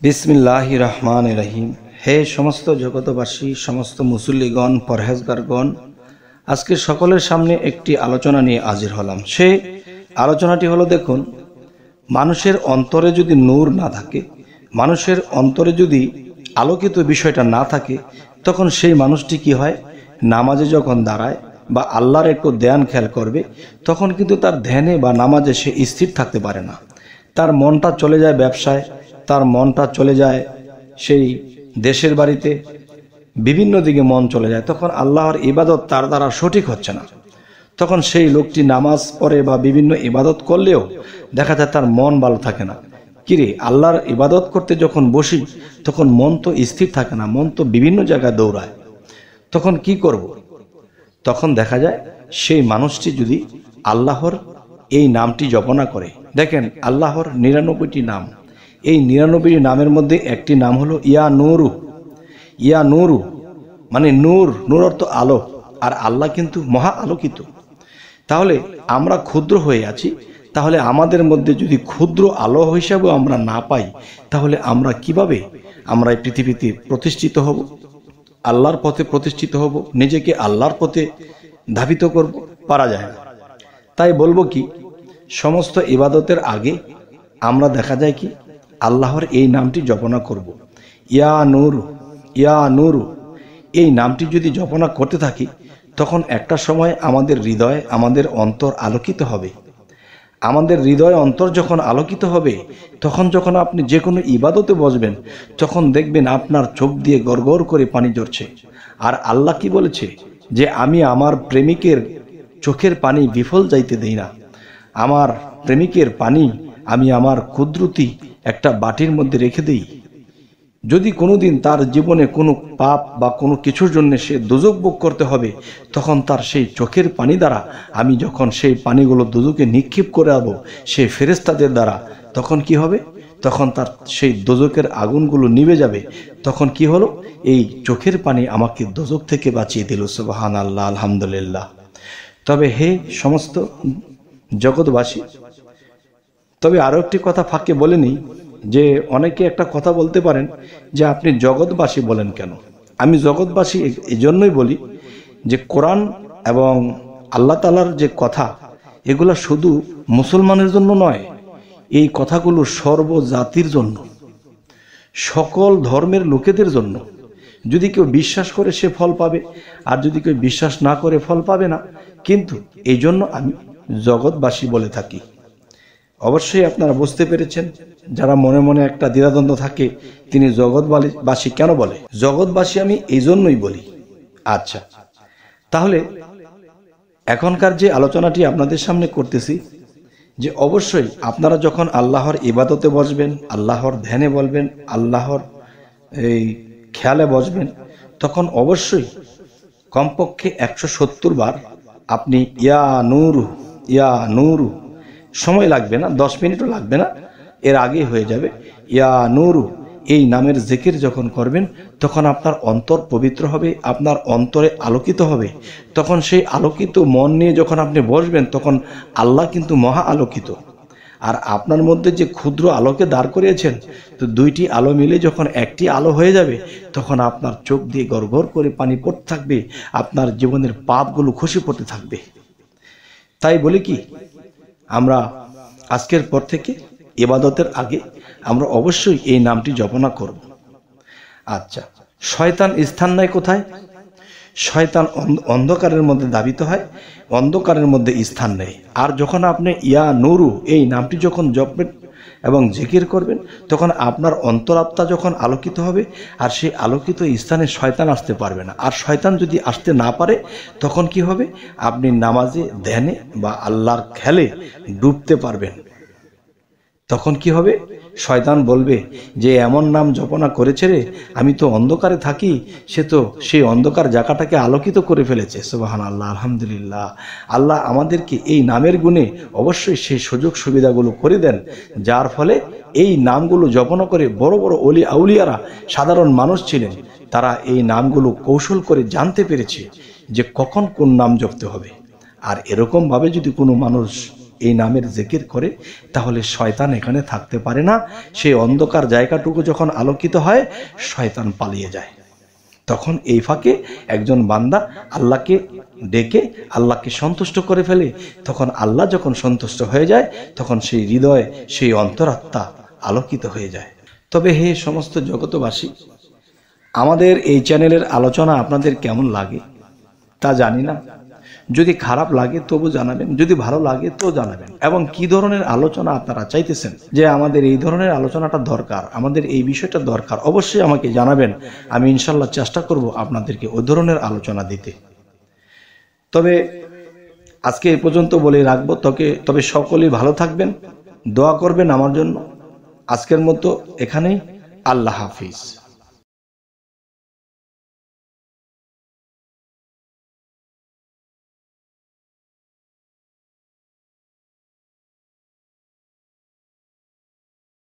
বিসমিল্লাহির রহমানির রহিম। হে সমস্ত জগতবাসী, সমস্ত মুসল্লিগণ, পরহেজগারগণ, আজকে সকলের সামনে একটি আলোচনা নিয়ে হাজির হলাম। সে আলোচনাটি হলো, দেখুন, মানুষের অন্তরে যদি নূর না থাকে, মানুষের অন্তরে যদি আলোকিত বিষয়টা না থাকে, তখন সেই মানুষটি কি হয়, নামাজে যখন দাঁড়ায় বা আল্লাহর একটু ধ্যান খেয়াল করবে, তখন কিন্তু তার ধ্যানে বা নামাজে সে স্থির থাকতে পারে না। তার মনটা চলে যায় ব্যবসায়, তার মনটা চলে যায় সেই দেশের বাড়িতে, বিভিন্ন দিকে মন চলে যায়। তখন আল্লাহর ইবাদত তার দ্বারা সঠিক হচ্ছে না। তখন সেই লোকটি নামাজ পড়ে বা বিভিন্ন ইবাদত করলেও দেখা যায় তার মন ভালো থাকে না। কিরে, আল্লাহর ইবাদত করতে যখন বসি তখন মন তো স্থির থাকে না, মন তো বিভিন্ন জায়গায় দৌড়ায়। তখন কি করব? তখন দেখা যায় সেই মানুষটি যদি আল্লাহর এই নামটি জপনা করে, দেখেন আল্লাহর ৯৯টি নাম, এই ৯৯টি নামের মধ্যে একটি নাম হলো ইয়া নূরু। ইয়া নূরু মানে নূর, নূর অর্থ আলো, আর আল্লাহ কিন্তু মহা আলোকিত। তাহলে আমরা ক্ষুদ্র হয়ে আছি, তাহলে আমাদের মধ্যে যদি ক্ষুদ্র আলো হিসাবেও আমরা না পাই, তাহলে আমরা কিভাবে আমরা এই পৃথিবীতে প্রতিষ্ঠিত হব, আল্লাহর পথে প্রতিষ্ঠিত হব, নিজেকে আল্লাহর পথে ধাবিত করব? পারা যায় না। তাই বলবো কি, সমস্ত ইবাদতের আগে আমরা দেখা যায় কি আল্লাহর এই নামটি জপনা করব। ইয়া নূরু, ইয়া নূরু, এই নামটি যদি জপনা করতে থাকি, তখন একটা সময় আমাদের হৃদয়, আমাদের অন্তর আলোকিত হবে। আমাদের হৃদয় অন্তর যখন আলোকিত হবে, তখন যখন আপনি যে কোনো ইবাদতে বসবেন, তখন দেখবেন আপনার চোখ দিয়ে গড়গড় করে পানি ঝরছে। আর আল্লাহ কি বলেছে, যে আমি আমার প্রেমিকের চোখের পানি বিফল যাইতে দেই না। আমার প্রেমিকের পানি আমি আমার কুদরতি একটা বাটির মধ্যে রেখে দেই। যদি কোনোদিন তার জীবনে কোনো পাপ বা কোনো কিছুর জন্য সে দোজক ভোগ করতে হবে, তখন তার সেই চোখের পানি দ্বারা আমি যখন সেই পানিগুলো দোজকে নিক্ষেপ করে আবো সেই ফেরেশতাদের দ্বারা, তখন কি হবে, তখন তার সেই দোজকের আগুনগুলো নিভে যাবে। তখন কি হলো, এই চোখের পানি আমাকে দোজক থেকে বাঁচিয়ে দিল। সুবহানাল্লাহ, আলহামদুলিল্লাহ। তবে হে সমস্ত জগৎবাসী, তবে আরো একটি কথা ফাঁকে বলে নিই, যে অনেকে একটা কথা বলতে পারেন যে আপনি জগৎবাসী বলেন কেন? আমি জগৎবাসী এই জন্যই বলি যে কোরআন এবং আল্লাহ তাআলার যে কথা, এগুলা শুধু মুসলমানের জন্য নয়, এই কথাগুলো সর্বজাতির জন্য, সকল ধর্মের লোকেদের জন্য। যদি কেউ বিশ্বাস করে সে ফল পাবে, আর যদি কেউ বিশ্বাস না করে ফল পাবে না। কিন্তু এই জন্য আমি জগৎবাসী বলে থাকি। অবশ্যই আপনারা বুঝতে পেরেছেন, যারা মনে মনে একটা দ্বিধাদ্বন্দ্ব থাকে তিনি জগৎবাসী কেন বলে। জগৎবাসী আমি এই জন্যই বলি। আচ্ছা, তাহলে এখনকার যে আলোচনাটি আপনাদের সামনে করতেছি, যে অবশ্যই আপনারা যখন আল্লাহর ইবাদতে বসবেন, আল্লাহর ধ্যানে বলবেন, আল্লাহর এই খেয়ালে বসবেন, তখন অবশ্যই কমপক্ষে ১৭০ বার আপনি ইয়া নূরু, ইয়া নূরু, সময় লাগবে না, 10 মিনিটও লাগবে না, এর আগেই হয়ে যাবে। ইয়া নূরু এই নামের জিকির যখন করবেন, তখন আপনার অন্তর পবিত্র হবে, আপনার অন্তরে আলোকিত হবে। তখন সেই আলোকিত মন নিয়ে যখন আপনি বসবেন, তখন আল্লাহ কিন্তু মহা আলোকিত। আর আপনার মধ্যে যে ক্ষুদ্র আলোকে দাঁড় করিয়েছেন, তো দুইটি আলো মিলে যখন একটি আলো হয়ে যাবে, তখন আপনার চোখ দিয়ে গড়গড় করে পানি পড়তে থাকবে, আপনার জীবনের পাপগুলো খসে পড়তে থাকবে। তাই বলি কি, আমরা আজকের পর থেকে ইবাদতের আগে আমরা অবশ্যই এই নামটি জপনা করব। আচ্ছা, শয়তান স্থান নেয় কোথায়? শয়তান অন্ধকারের মধ্যে ধাবিত হয়, অন্ধকারের মধ্যে স্থান নেয়। আর যখন আপনি ইয়া নূরু এই নামটি যখন জপবেন এবং জিকির করবেন, তখন আপনার অন্তরাত্মা যখন আলোকিত হবে, আর সেই আলোকিত স্থানে শয়তান আসতে পারবে না। আর শয়তান যদি আসতে না পারে, তখন কি হবে, আপনি নামাজে, ধ্যানে বা আল্লাহর খেলে ডুবতে পারবেন। তখন কি হবে, শয়তান বলবে যে এমন নাম জপনা করেছে রে, আমি তো অন্ধকারে থাকি, সে তো সেই অন্ধকার জায়গাটাকে আলোকিত করে ফেলেছে। সুবহানাল্লাহ, আলহামদুলিল্লাহ। আল্লাহ আমাদেরকে এই নামের গুণে অবশ্যই সেই সুযোগ সুবিধাগুলো করে দেন, যার ফলে এই নামগুলো জপনা করে বড় বড় ওলি আউলিয়ারা, সাধারণ মানুষ ছিলেন, তারা এই নামগুলো কৌশল করে জানতে পেরেছে যে কখন কোন নাম জপতে হবে। আর এরকম ভাবে যদি কোনো মানুষ এই নামের জিকির করে, তাহলে শয়তান এখানে থাকতে পারে না। সেই অন্ধকার জায়গাটুকু যখন আলোকিত হয়, শয়তান পালিয়ে যায়। তখন এই ফাঁকে একজন বান্দা আল্লাহকে ডেকে আল্লাহকে সন্তুষ্ট করে ফেলে। তখন আল্লাহ যখন সন্তুষ্ট হয়ে যায়, তখন সেই হৃদয়, সেই অন্তরাত্মা আলোকিত হয়ে যায়। তবে হে সমস্ত জগতবাসী, আমাদের এই চ্যানেলের আলোচনা আপনাদের কেমন লাগে তা জানি না। যদি খারাপ লাগে তবু জানাবেন, যদি ভালো লাগে তো জানাবেন। এবং কি ধরনের আলোচনা আপনারা চাইতেছেন, যে আমাদের এই ধরনের আলোচনাটা দরকার, আমাদের এই বিষয়টা দরকার, অবশ্যই আমাকে জানাবেন। আমি ইনশাল্লাহ চেষ্টা করব আপনাদেরকে ওই ধরনের আলোচনা দিতে। তবে আজকে এই পর্যন্ত বলে রাখবো। তবে সকলেই ভালো থাকবেন, দোয়া করবেন আমার জন্য। আজকের মতো এখানেই। আল্লাহ হাফিজ।